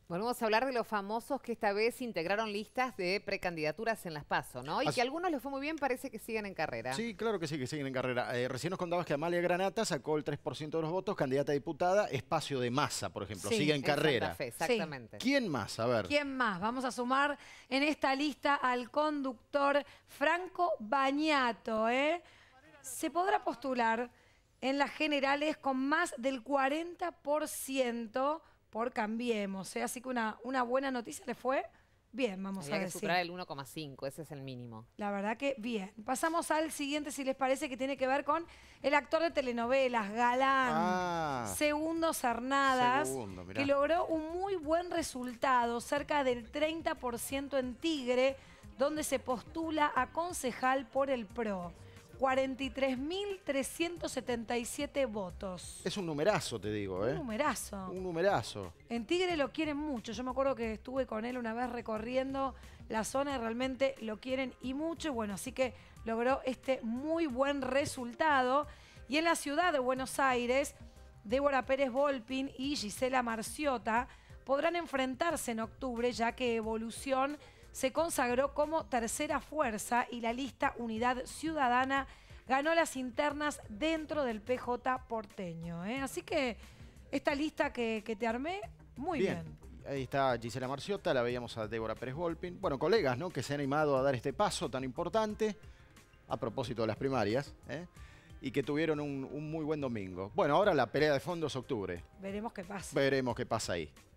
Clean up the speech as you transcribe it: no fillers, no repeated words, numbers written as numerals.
Volvemos a hablar de los famosos que esta vez integraron listas de precandidaturas en las PASO, ¿no? Y que a algunos les fue muy bien, parece que siguen en carrera. Sí, claro que sí, que siguen en carrera. Recién nos contabas que Amalia Granata sacó el 3% de los votos, candidata a diputada. Espacio de Masa, por ejemplo, sigue en carrera. Santa Fe, exactamente. ¿Quién más? A ver. ¿Quién más? Vamos a sumar en esta lista al conductor Franco Bagnato, ¿eh? Se podrá postular en las generales con más del 40% por Cambiemos, ¿eh? Así que una buena noticia le fue bien, vamos a decir. Había que superar el 1,5, ese es el mínimo. La verdad que bien. Pasamos al siguiente, si les parece, que tiene que ver con el actor de telenovelas, Galán, Segundo Cernadas, que logró un muy buen resultado, cerca del 30% en Tigre, donde se postula a concejal por el PRO. 43.377 votos. Es un numerazo, te digo, ¿eh? Un numerazo. Un numerazo. En Tigre lo quieren mucho. Yo me acuerdo que estuve con él una vez recorriendo la zona y realmente lo quieren y mucho. Bueno, así que logró este muy buen resultado. Y en la ciudad de Buenos Aires, Débora Pérez Volpin y Gisela Marciota podrán enfrentarse en octubre, ya que Evolución se consagró como tercera fuerza y la lista Unidad Ciudadana ganó las internas dentro del PJ porteño, ¿eh? Así que esta lista que te armé, muy bien. Ahí está Gisela Marciota, la veíamos a Débora Pérez Volpin. Bueno, colegas, ¿no?, que se han animado a dar este paso tan importante a propósito de las primarias, ¿eh?, y que tuvieron un muy buen domingo. Bueno, ahora la pelea de fondo es octubre. Veremos qué pasa. Veremos qué pasa ahí.